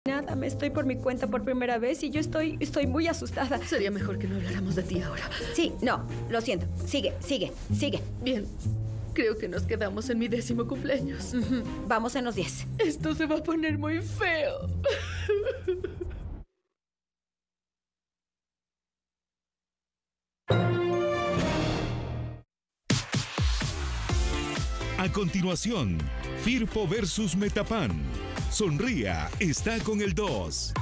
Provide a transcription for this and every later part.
Nada, me estoy por mi cuenta por primera vez y yo estoy muy asustada. Sería mejor que no habláramos de ti ahora. Sí, no, lo siento. Sigue. Bien, creo que nos quedamos en mi 10º cumpleaños. Vamos en los 10. Esto se va a poner muy feo. A continuación, Firpo versus Metapan. Sonría, está con el 2.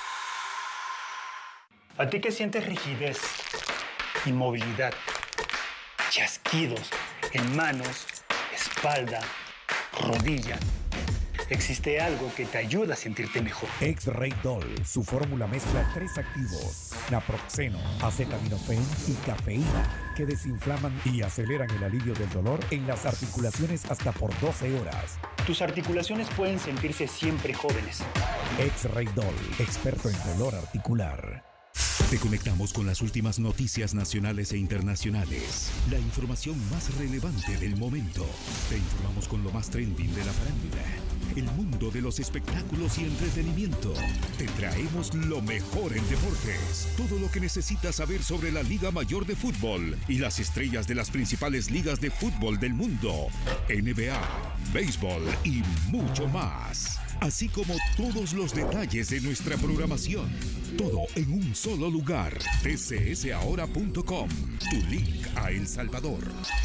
¿A ti qué sientes rigidez, inmovilidad, chasquidos en manos, espalda, rodilla? Existe algo que te ayuda a sentirte mejor. X-Ray Doll. Su fórmula mezcla 3 activos: naproxeno, acetaminofén y cafeína, que desinflaman y aceleran el alivio del dolor en las articulaciones hasta por 12 horas. Tus articulaciones pueden sentirse siempre jóvenes. X-Ray Doll, experto en dolor articular. Te conectamos con las últimas noticias nacionales e internacionales. La información más relevante del momento. Te informamos con lo más trending de la farándula, el mundo de los espectáculos y entretenimiento. Te traemos lo mejor en deportes. Todo lo que necesitas saber sobre la Liga Mayor de Fútbol y las estrellas de las principales ligas de fútbol del mundo. NBA, béisbol y mucho más. Así como todos los detalles de nuestra programación. Todo en un solo lugar. tcsahora.com, tu link a El Salvador.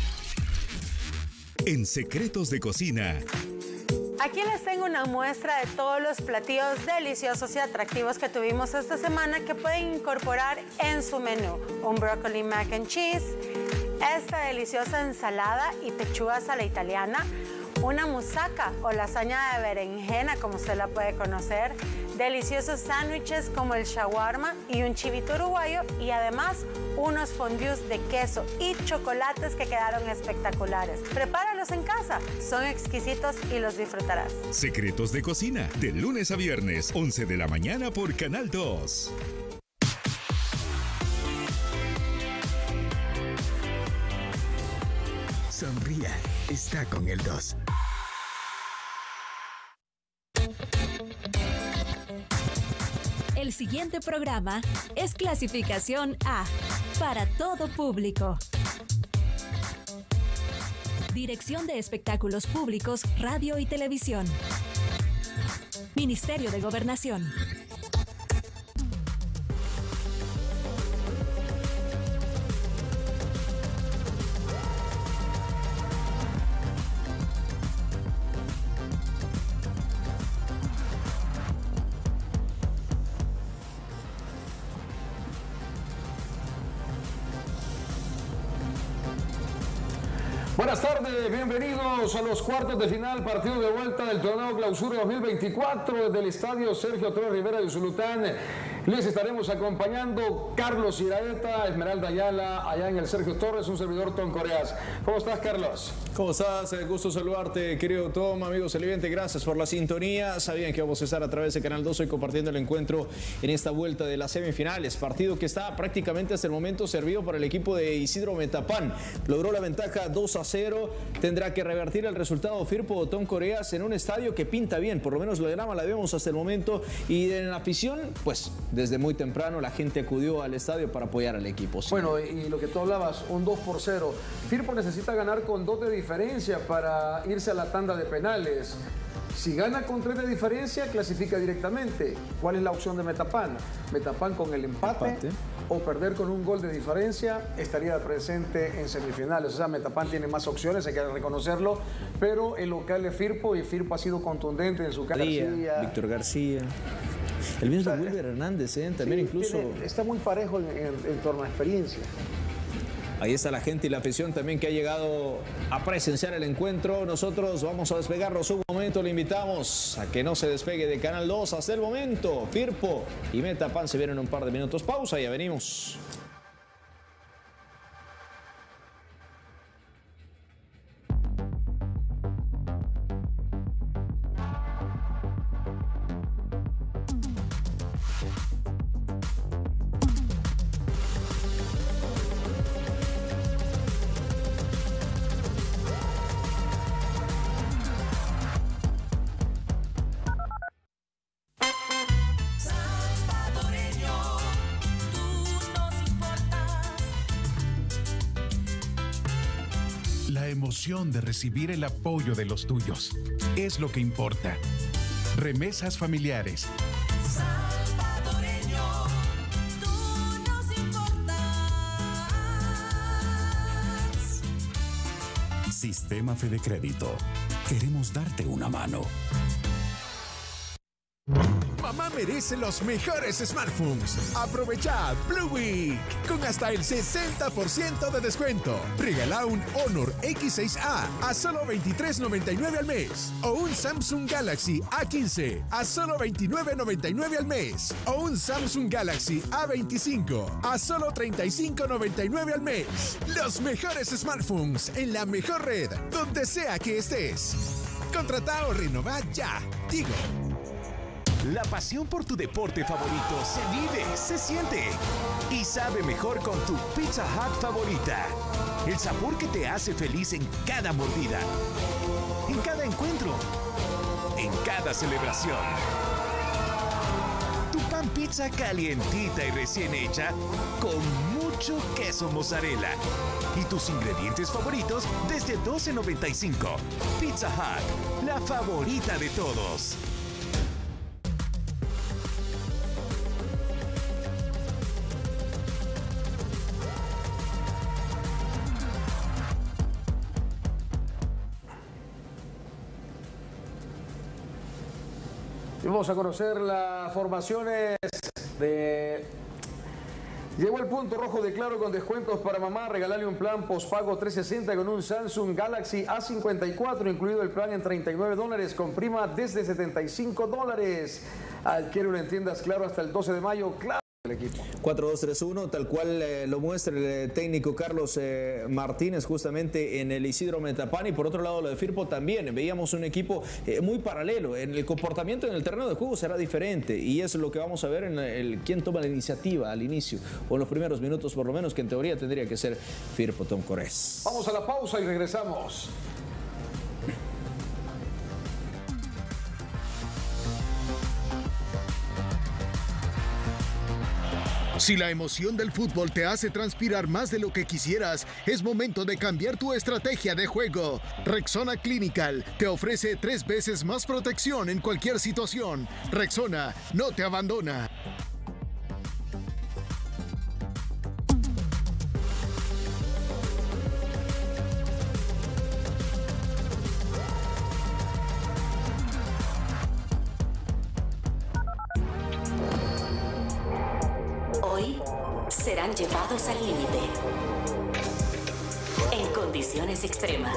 En Secretos de Cocina. Aquí les tengo una muestra de todos los platillos deliciosos y atractivos que tuvimos esta semana que pueden incorporar en su menú. Un broccoli mac and cheese, esta deliciosa ensalada y pechugas a la italiana, una moussaka o lasaña de berenjena, como usted la puede conocer, deliciosos sándwiches como el shawarma y un chivito uruguayo, y además unos fondues de queso y chocolates que quedaron espectaculares. Prepáralos en casa, son exquisitos y los disfrutarás. Secretos de Cocina, de lunes a viernes, 11 de la mañana por Canal 2. Sonría, está con el 2. El siguiente programa es clasificación A, para todo público. Dirección de Espectáculos Públicos, Radio y Televisión. Ministerio de Gobernación. Buenas tardes, bienvenidos a los cuartos de final, partido de vuelta del torneo Clausura 2024 desde el estadio Sergio Torres Rivera de Usulután. Les estaremos acompañando Carlos Iraeta, Esmeralda Ayala, allá en el Sergio Torres, un servidor Tom Coreas. ¿Cómo estás, Carlos? ¿Cómo estás? Gusto saludarte, querido Tom, amigos televidentes, gracias por la sintonía. Sabían que vamos a estar a través de Canal 2 hoy compartiendo el encuentro en esta vuelta de las semifinales. Partido que está prácticamente hasta el momento servido para el equipo de Isidro Metapan. Logró la ventaja 2-0. Tendrá que revertir el resultado Firpo Tom Coreas en un estadio que pinta bien. Por lo menos la grama la vemos hasta el momento. Y en la afición, pues desde muy temprano la gente acudió al estadio para apoyar al equipo. ¿Sí? Bueno, y lo que tú hablabas, un 2-0. Firpo necesita ganar con 2 de diferencia para irse a la tanda de penales. Si gana con 3 de diferencia, clasifica directamente. ¿Cuál es la opción de Metapan? Metapan con el empate o perder con un gol de diferencia estaría presente en semifinales. O sea, Metapan tiene más opciones, hay que reconocerlo, pero el local es Firpo y Firpo ha sido contundente en su cara. Víctor García. El mismo Wilber Hernández, también sí, incluso... está muy parejo en torno a experiencia. Ahí está la gente y la afición también que ha llegado a presenciar el encuentro. Nosotros vamos a despegarnos un momento. Le invitamos a que no se despegue de Canal 2 hasta el momento. Firpo y Metapan se vienen un par de minutos. Pausa y ya venimos. emoción de recibir el apoyo de los tuyos. Es lo que importa. Remesas familiares. Salvadoreño, tú nos importas. Sistema Fede Crédito. Queremos darte una mano. Mamá merece los mejores smartphones. Aprovecha Blue Week con hasta el 60% de descuento. Regala un Honor X6A a solo $23.99 al mes. O un Samsung Galaxy A15 a solo $29.99 al mes. O un Samsung Galaxy A25 a solo $35.99 al mes. Los mejores smartphones en la mejor red, donde sea que estés. Contrata o renová ya. Tigo. La pasión por tu deporte favorito se vive, se siente y sabe mejor con tu Pizza Hut favorita. El sabor que te hace feliz en cada mordida, en cada encuentro, en cada celebración. Tu pan pizza calientita y recién hecha con mucho queso mozzarella. Y tus ingredientes favoritos desde $12.95. Pizza Hut, la favorita de todos. Y vamos a conocer las formaciones de... Llegó el punto rojo de Claro con descuentos para mamá. Regalarle un plan postpago 360 con un Samsung Galaxy A54, incluido el plan en $39 con prima desde $75. Adquiérelo en tiendas Claro hasta el 12 de mayo. Claro. El equipo 4-2-3-1, tal cual lo muestra el técnico Carlos Martínez justamente en el Isidro Metapán. Y por otro lado lo de Firpo también, veíamos un equipo muy paralelo. En el comportamiento en el terreno de juego será diferente y eso es lo que vamos a ver en quién toma la iniciativa al inicio o en los primeros minutos por lo menos, que en teoría tendría que ser Firpo Toncorés. Vamos a la pausa y regresamos. Si la emoción del fútbol te hace transpirar más de lo que quisieras, es momento de cambiar tu estrategia de juego. Rexona Clinical te ofrece 3 veces más protección en cualquier situación. Rexona no te abandona. Serán llevados al límite en condiciones extremas,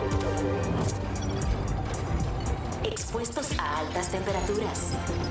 expuestos a altas temperaturas,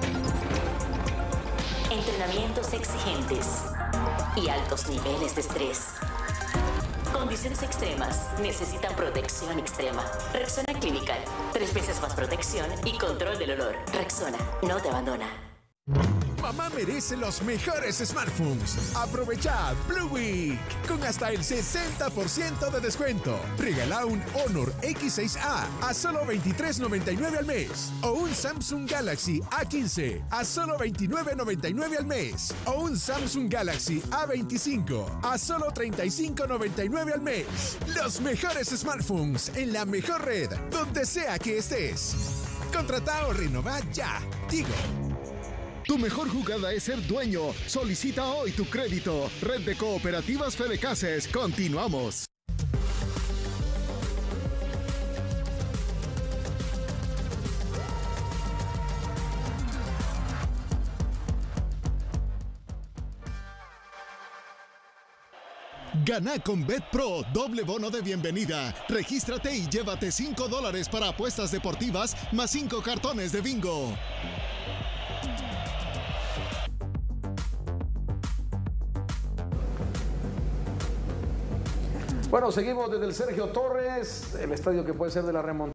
entrenamientos exigentes y altos niveles de estrés. Condiciones extremas necesitan protección extrema. Rexona Clinical, 3 veces más protección y control del olor. Rexona no te abandona. Mamá merece los mejores smartphones. Aprovecha Blue Week con hasta el 60% de descuento. Regala un Honor X6A a solo $23.99 al mes. O un Samsung Galaxy A15 a solo $29.99 al mes. O un Samsung Galaxy A25 a solo $35.99 al mes. Los mejores smartphones en la mejor red, donde sea que estés. Contrata o renová ya. Tigo. Tu mejor jugada es ser dueño. Solicita hoy tu crédito. Red de Cooperativas Fedecases. Continuamos. Gana con BetPro, doble bono de bienvenida. Regístrate y llévate $5 para apuestas deportivas más 5 cartones de bingo. Bueno, seguimos desde el Sergio Torres, el estadio que puede ser de la remontada.